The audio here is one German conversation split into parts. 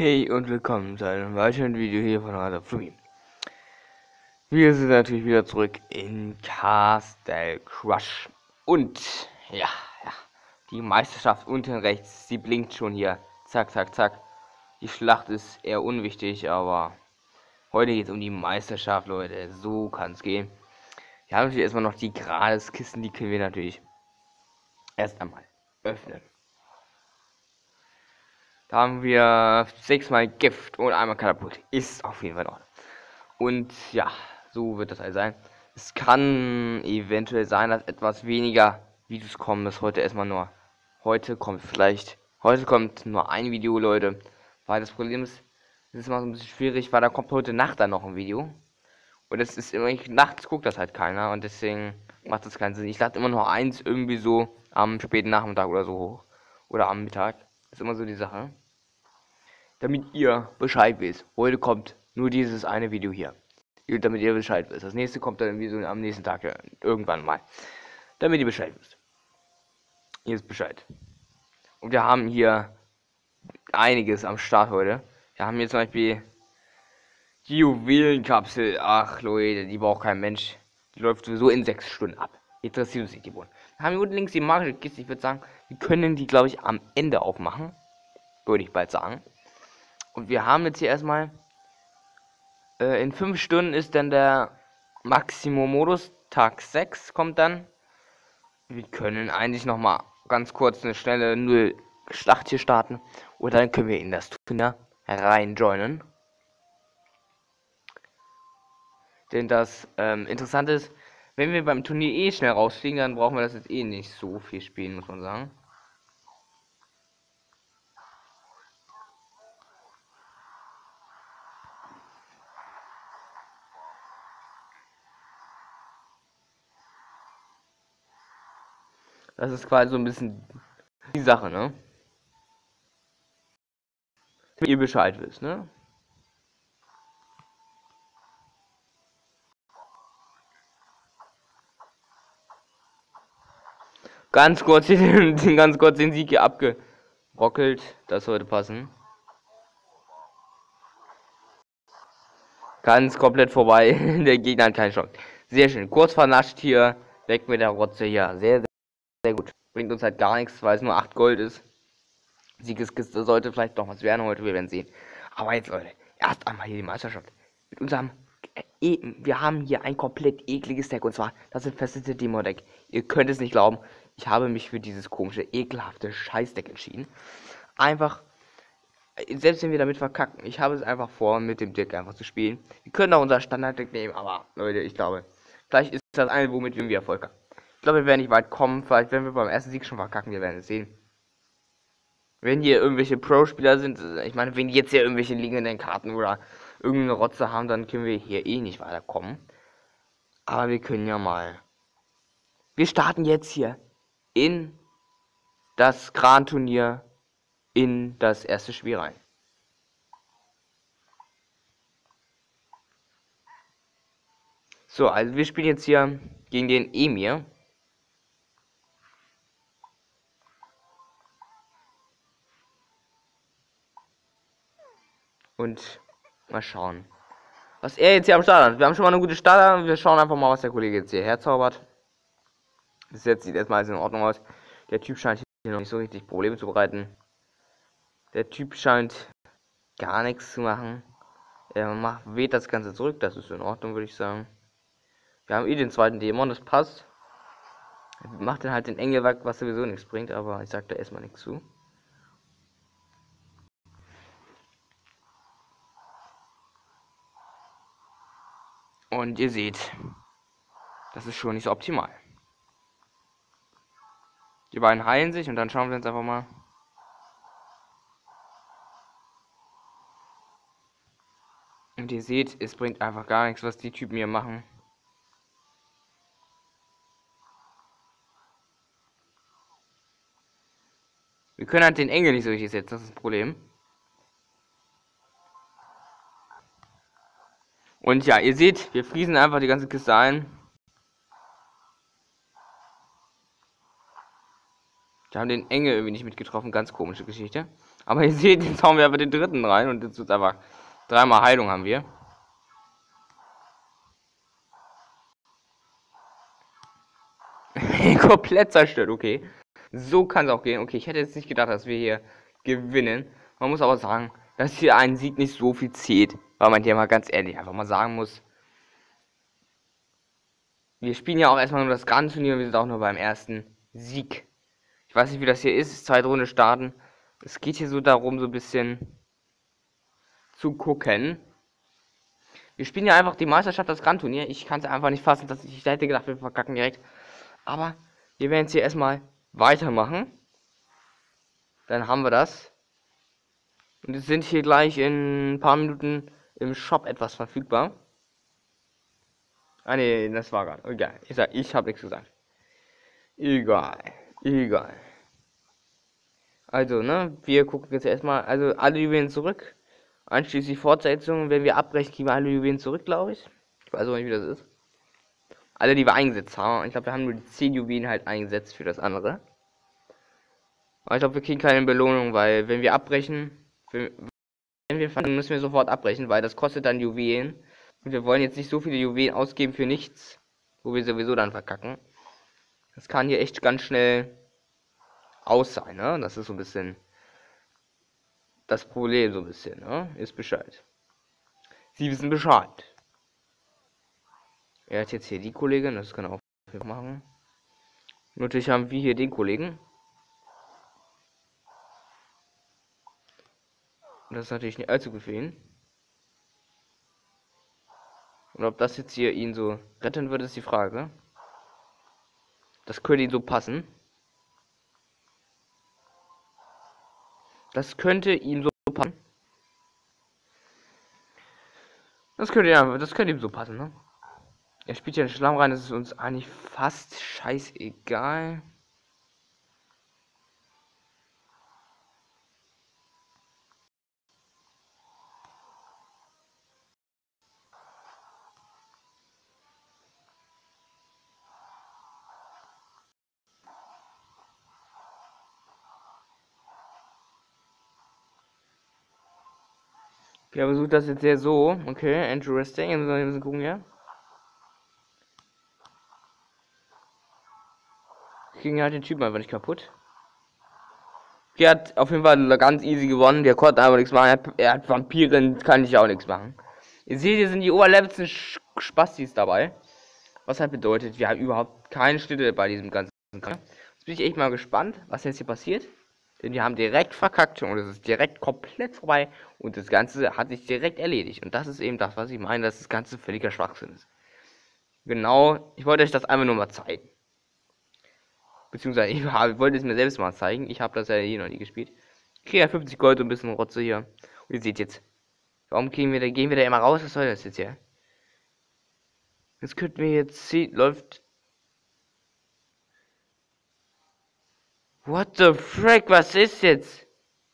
Hey und willkommen zu einem weiteren Video hier von Radar Flumi. Wir sind natürlich wieder zurück in Castle Crush. Und ja, die Meisterschaft unten rechts, sie blinkt schon hier. Zack, zack, zack. Die Schlacht ist eher unwichtig, aber heute geht es um die Meisterschaft, Leute. So kann es gehen. Wir haben natürlich erstmal noch die Gratiskisten, die können wir natürlich erst einmal öffnen. Da haben wir 6-mal Gift und einmal Katapult. Ist auf jeden Fall noch. Und ja, so wird das halt sein. Es kann eventuell sein, dass etwas weniger Videos kommen. Das heute erstmal nur. Heute kommt nur ein Video, Leute. Weil das Problem ist, es ist mal so ein bisschen schwierig, weil da kommt heute Nacht dann noch ein Video. Und es ist immer, nachts guckt das halt keiner. Und deswegen macht das keinen Sinn. Ich lade immer nur eins irgendwie so am späten Nachmittag oder so hoch. Oder am Mittag. Das ist immer so die Sache. Damit ihr Bescheid wisst. Heute kommt nur dieses eine Video hier. Damit ihr Bescheid wisst. Das nächste kommt dann irgendwie so am nächsten Tag irgendwann mal. Damit ihr Bescheid wisst. Ihr wisst Bescheid. Und wir haben hier einiges am Start heute. Wir haben hier zum Beispiel die Juwelenkapsel. Ach Leute, die braucht kein Mensch. Die läuft sowieso in 6 Stunden ab. Interessiert uns nicht die Bohnen. Wir haben hier unten links die magische Kiste. Ich würde sagen, wir können die, glaube ich, am Ende aufmachen. Würde ich bald sagen. Und wir haben jetzt hier erstmal in 5 Stunden ist dann der Maximum-Modus. Tag 6 kommt dann. Wir können eigentlich noch mal ganz kurz eine schnelle 0 Schlacht hier starten. Und dann können wir in das Turnier reinjoinen. Denn das Interessante ist, wenn wir beim Turnier eh schnell rausfliegen, dann brauchen wir das jetzt eh nicht so viel spielen, muss man sagen. Das ist quasi so ein bisschen die Sache, ne? Damit ihr Bescheid wisst, ne? Ganz kurz den Sieg hier abgerockelt. Das sollte passen. Ganz komplett vorbei. Der Gegner hat keine Chance. Sehr schön. Kurz vernascht hier. Weg mit der Rotze hier. Sehr, sehr gut. Bringt uns halt gar nichts, weil es nur 8 Gold ist. Siegeskiste sollte vielleicht doch was werden heute. Wir werden sehen. Aber jetzt, Leute. Erst einmal hier die Meisterschaft. Mit unserem... wir haben hier ein komplett ekliges Deck. Und zwar das infestete Demo-Deck. Ihr könnt es nicht glauben. Ich habe mich für dieses komische, ekelhafte Scheißdeck entschieden. Einfach... Selbst wenn wir damit verkacken, ich habe es einfach vor, mit dem Deck einfach zu spielen. Wir können auch unser Standarddeck nehmen, aber Leute, ich glaube, vielleicht ist das eine, womit wir Erfolg haben. Ich glaube, wir werden nicht weit kommen. Vielleicht werden wir beim ersten Sieg schon verkacken, wir werden es sehen. Wenn hier irgendwelche Pro-Spieler sind, ich meine, wenn die jetzt hier irgendwelche liegenden Karten oder irgendeine Rotze haben, dann können wir hier eh nicht weiterkommen. Aber wir können ja mal. Wir starten jetzt hier in das Gran-Turnier. In das erste Spiel rein. So, also wir spielen jetzt hier gegen den Emir. Und mal schauen, was er jetzt hier am Start hat. Wir haben schon mal eine gute Starter. Wir schauen einfach mal, was der Kollege jetzt hier herzaubert. Das jetzt sieht erstmal alles in Ordnung aus. Der Typ scheint hier noch nicht so richtig Probleme zu bereiten. Der Typ scheint gar nichts zu machen. Er weht das Ganze zurück. Das ist in Ordnung, würde ich sagen. Wir haben eh den zweiten Dämon, das passt. Macht dann halt den Engel weg, was sowieso nichts bringt, aber ich sag da erstmal nichts zu. Und ihr seht, das ist schon nicht so optimal. Die beiden heilen sich und dann schauen wir uns einfach mal. Und ihr seht, es bringt einfach gar nichts, was die Typen hier machen. Wir können halt den Engel nicht so richtig setzen, das ist das Problem. Und ja, ihr seht, wir fließen einfach die ganze Kiste ein. Wir haben den Engel irgendwie nicht mitgetroffen, ganz komische Geschichte. Aber ihr seht, jetzt hauen wir aber den dritten rein und jetzt wird einfach 3-mal Heilung haben wir. Komplett zerstört, okay. So kann es auch gehen. Okay, ich hätte jetzt nicht gedacht, dass wir hier gewinnen. Man muss aber sagen, dass hier ein Sieg nicht so viel zählt, weil man hier mal ganz ehrlich einfach mal sagen muss, wir spielen ja auch erstmal nur das Grand Turnier und wir sind auch nur beim ersten Sieg. Ich weiß nicht, wie das hier ist, zweite Runde starten. Es geht hier so darum, so ein bisschen zu gucken. Wir spielen ja einfach die Meisterschaft, das Grand Turnier. Ich kann es einfach nicht fassen, dass ich hätte gedacht, wir verkacken direkt. Aber wir werden jetzt hier erstmal weitermachen. Dann haben wir das. Und es sind hier gleich in ein paar Minuten im Shop etwas verfügbar. Ah ne, das war gerade. Egal. Ich habe nichts gesagt. Egal. Also, ne, wir gucken jetzt erstmal, also alle Juwelen zurück. Einschließlich Fortsetzung, wenn wir abbrechen, kriegen wir alle Juwelen zurück, glaube ich. Ich weiß auch nicht, wie das ist. Alle, die wir eingesetzt haben. Ich glaube, wir haben nur die 10 Juwelen halt eingesetzt für das andere. Aber ich glaube, wir kriegen keine Belohnung, weil wenn wir abbrechen, wenn wir fangen, müssen wir sofort abbrechen, weil das kostet dann Juwelen. Und wir wollen jetzt nicht so viele Juwelen ausgeben für nichts, wo wir sowieso dann verkacken. Das kann hier echt ganz schnell aus sein, ne? Das ist so ein bisschen das Problem, so ein bisschen, ne? Ist Bescheid. Sie wissen Bescheid. Er hat jetzt hier die Kollegin, das kann er auch machen. Natürlich haben wir hier den Kollegen. Das ist natürlich nicht allzu gut für ihn. Und ob das jetzt hier ihn so retten würde, ist die Frage. Das könnte ihn so passen. Das könnte ihm so passen. Das könnte ihm so passen, ne? Er spielt ja den Schlamm rein, das ist uns eigentlich fast scheißegal. Okay, er versucht das jetzt sehr so. Okay, interesting. Jetzt müssen wir ein bisschen gucken, ja. Kriegen halt den Typen einfach nicht kaputt. Der hat auf jeden Fall ganz easy gewonnen. Der konnte aber nichts machen. Er hat Vampiren, kann ich auch nichts machen. Ihr seht, hier sind die oberlevelsten Spastis dabei. Was halt bedeutet, wir haben überhaupt keine Schnitte bei diesem ganzen Kram. Jetzt bin ich echt mal gespannt, was jetzt hier passiert. Denn wir haben direkt verkackt und es ist direkt komplett vorbei. Und das Ganze hat sich direkt erledigt. Und das ist eben das, was ich meine, dass das Ganze völliger Schwachsinn ist. Genau, ich wollte euch das einfach nur mal zeigen. Beziehungsweise ich wollte es mir selbst mal zeigen. Ich habe das ja hier noch nie gespielt. Ich kriege ja 50 Gold und ein bisschen Rotze hier. Und ihr seht jetzt. Warum gehen wir da immer raus? Was soll das jetzt hier? Jetzt könnten wir jetzt sehen. Läuft. What the frick? Was ist jetzt?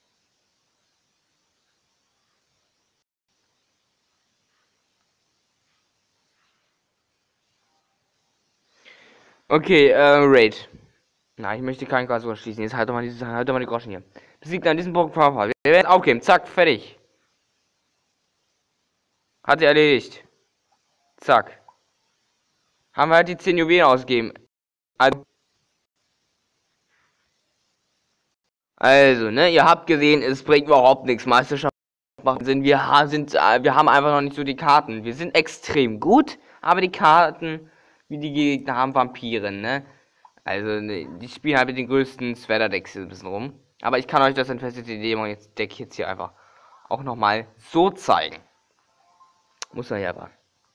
Okay, Raid. Nein, ich möchte keinen Gas schließen. Jetzt halt doch mal die Groschen hier. Besiegt an diesem Pokémon. Wir werden aufgeben. Zack, fertig. Hat sie erledigt. Zack. Haben wir halt die 10 Juwelen ausgegeben. Also, ne, ihr habt gesehen, es bringt überhaupt nichts. Meisterschaft machen sind, wir haben einfach noch nicht so die Karten. Wir sind extrem gut, aber die Karten, wie die Gegner haben, Vampiren, ne? Also, ne, die spielen halt mit den größten Sweater-Decks ein bisschen rum. Aber ich kann euch das Infested Dämon jetzt Deck jetzt hier einfach auch nochmal so zeigen. Muss er ja aber.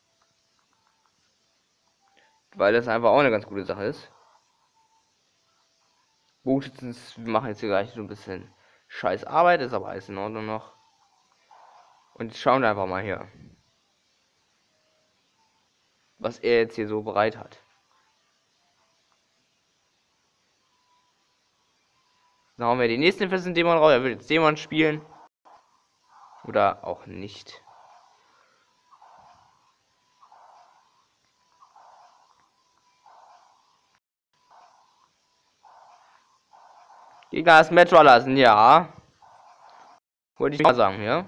Weil das einfach auch eine ganz gute Sache ist. Bogenschützen machen jetzt hier gleich so ein bisschen scheiß Arbeit, ist aber alles in Ordnung noch. Und jetzt schauen wir einfach mal hier, was er jetzt hier so bereit hat. Dann haben wir den nächsten festen Dämon raus. Er will jetzt Dämon spielen. Oder auch nicht. Gegner das Metro lassen, ja. Wollte ich mal sagen, ja?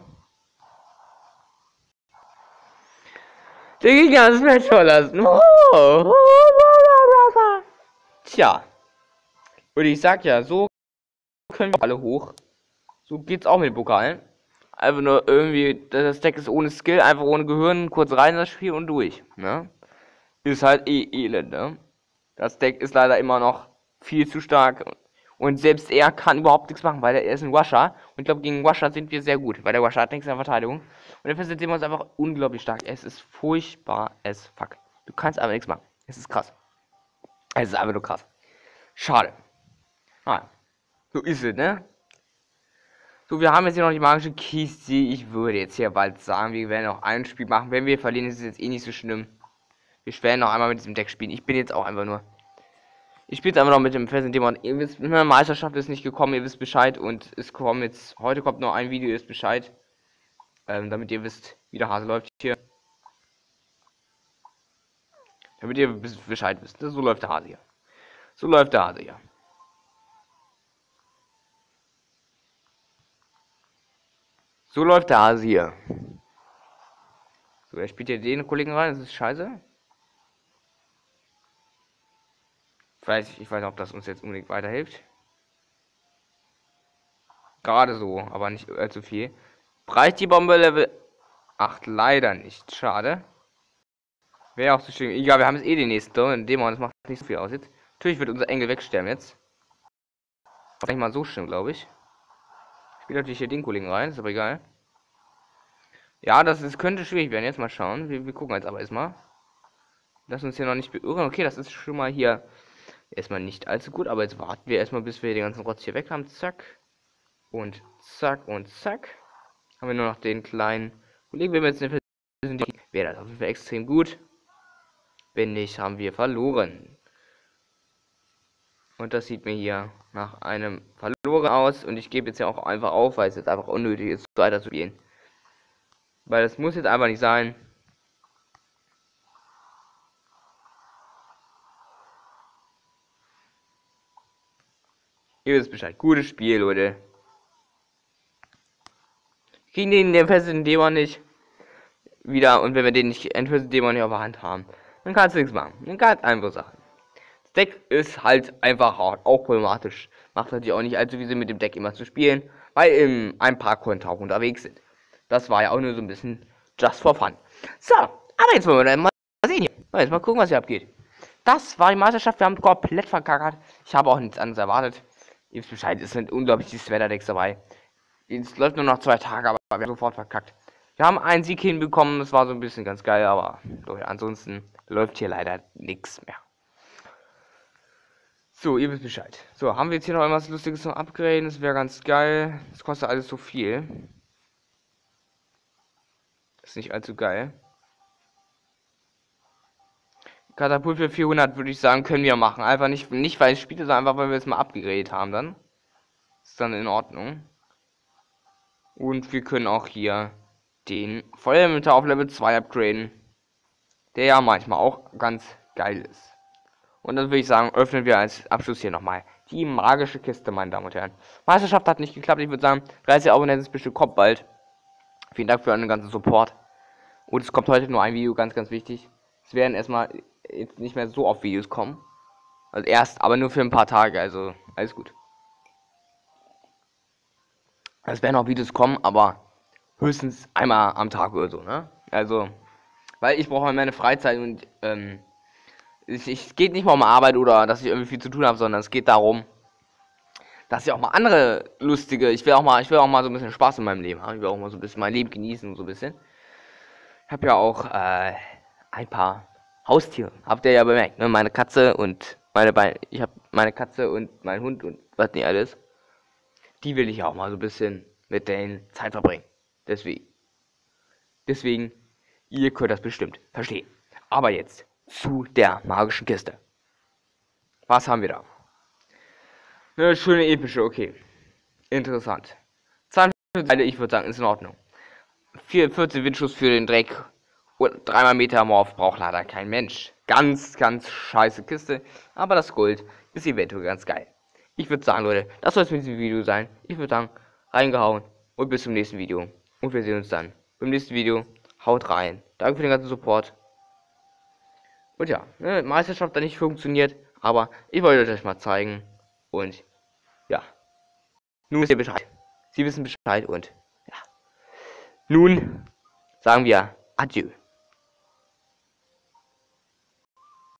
Der Gegner das Match verlassen. Tja. Und ich sag ja, so können wir alle hoch. So geht's auch mit den Pokalen. Einfach nur irgendwie, das Deck ist ohne Skill, einfach ohne Gehirn, kurz rein in das Spiel und durch. Ne? Ist halt elend, ne? Das Deck ist leider immer noch viel zu stark. Und selbst er kann überhaupt nichts machen, weil er ist ein Washer. Und ich glaube, gegen Washer sind wir sehr gut, weil der Washer hat nichts in der Verteidigung. Und dafür sind wir uns einfach unglaublich stark. Es ist furchtbar as fuck. Du kannst aber nichts machen. Es ist krass. Es ist einfach nur krass. Schade. Ah, so ist es, ne? So, wir haben jetzt hier noch die magische Kiste. Ich würde jetzt hier bald sagen, wir werden noch ein Spiel machen. Wenn wir verlieren, ist es jetzt eh nicht so schlimm. Wir werden noch einmal mit diesem Deck spielen. Ich bin jetzt auch einfach nur. Ich spiele jetzt einfach noch mit dem festen Dämon. Ihr wisst, eine Meisterschaft ist nicht gekommen, ihr wisst Bescheid. Und es kommt jetzt, heute kommt noch ein Video, ihr wisst Bescheid. Damit ihr wisst, wie der Hase läuft hier. Damit ihr Bescheid wisst. So läuft der Hase hier. So läuft der Hase hier. So läuft der Hase hier. So, er spielt hier den Kollegen rein, das ist scheiße. Ich weiß nicht, ob das uns jetzt unbedingt weiterhilft. Gerade so, aber nicht allzu viel. Reicht die Bombe Level 8 leider nicht. Schade. Wäre auch so schön. Egal, wir haben jetzt eh den nächsten Dämon. Das macht nicht so viel aus jetzt. Natürlich wird unser Engel wegsterben jetzt. Nicht mal so schlimm, glaube ich. Ich spiele natürlich hier den Kollegen rein, ist aber egal. Ja, könnte schwierig werden. Jetzt mal schauen. Wir gucken jetzt aber erstmal. Lass uns hier noch nicht beirren. Okay, das ist schon mal hier erstmal nicht allzu gut. Aber jetzt warten wir erstmal, bis wir den ganzen Rotz hier weg haben. Zack. Und zack und zack. Haben wir nur noch den kleinen Kollegen. Wenn wir jetzt eine wäre das auf jeden Fall extrem gut. Wenn nicht, haben wir verloren. Und das sieht mir hier nach einem Verloren aus. Und ich gebe jetzt ja auch einfach auf, weil es jetzt einfach unnötig ist, weiter zu spielen. Weil das muss jetzt einfach nicht sein. Ihr wisst Bescheid. Gutes Spiel, Leute. Kriegen den festen Dämon nicht wieder. Und wenn wir den nicht festen Dämon nicht auf der Hand haben, dann kannst du nichts machen. Dann kannst einfach Sachen. Das Deck ist halt einfach auch problematisch. Macht natürlich auch nicht allzu viel Sinn, mit dem Deck immer zu spielen, weil ein paar Konten auch unterwegs sind. Das war ja auch nur so ein bisschen just for fun. So, aber jetzt wollen wir dann mal sehen hier. Jetzt mal gucken, was hier abgeht. Das war die Meisterschaft. Wir haben komplett verkackert. Ich habe auch nichts anderes erwartet. Ihr wisst Bescheid, es sind unglaublich die Sweater-Decks dabei. Es läuft nur noch 2 Tage, aber wir haben sofort verkackt. Wir haben einen Sieg hinbekommen, das war so ein bisschen ganz geil, aber ansonsten läuft hier leider nichts mehr. So, ihr wisst Bescheid. So, haben wir jetzt hier noch irgendwas Lustiges zum Upgraden? Das wäre ganz geil. Das kostet alles so viel. Ist nicht allzu geil. Katapult für 400 würde ich sagen, können wir machen. Einfach nicht weil ich spiele, sondern einfach weil wir es mal abgegradet haben dann. Ist dann in Ordnung. Und wir können auch hier den Feuermeter auf Level 2 upgraden. Der ja manchmal auch ganz geil ist. Und dann würde ich sagen, öffnen wir als Abschluss hier nochmal die magische Kiste, meine Damen und Herren. Meisterschaft hat nicht geklappt, ich würde sagen, 30 Abonnenten bestimmt kommt bald. Vielen Dank für euren ganzen Support. Und es kommt heute nur ein Video, ganz, ganz wichtig. Es werden erstmal jetzt nicht mehr so oft Videos kommen. Also erst, aber nur für ein paar Tage, also alles gut. Es werden auch Videos kommen, aber höchstens einmal am Tag oder so, ne? Also, weil ich brauche meine Freizeit und es geht nicht mal um Arbeit oder dass ich irgendwie viel zu tun habe, sondern es geht darum, dass ich auch mal andere lustige, ich will auch mal so ein bisschen Spaß in meinem Leben haben. Ich will auch mal so ein bisschen mein Leben genießen und so ein bisschen. Ich habe ja auch ein paar Haustiere, habt ihr ja bemerkt, ne? Meine Katze und ich habe meine Katze und mein Hund und was nicht alles. Die will ich auch mal so ein bisschen mit denen Zeit verbringen. Deswegen, ihr könnt das bestimmt verstehen. Aber jetzt zu der magischen Kiste. Was haben wir da? Eine schöne epische, okay. Interessant. 42 Teile, ich würde sagen, ist in Ordnung. 14 Windschuss für den Dreck. Und 3 Meter Morph braucht leider kein Mensch. Ganz, ganz scheiße Kiste. Aber das Gold ist eventuell ganz geil. Ich würde sagen, Leute, das soll es mit diesem Video sein. Ich würde sagen, reingehauen. und bis zum nächsten Video. Und wir sehen uns dann beim nächsten Video. Haut rein. Danke für den ganzen Support. Und ja, ne, Meisterschaft hat nicht funktioniert, aber ich wollte euch mal zeigen. Und ja, nun wisst ihr Bescheid. Sie wissen Bescheid und ja. Nun sagen wir Adieu.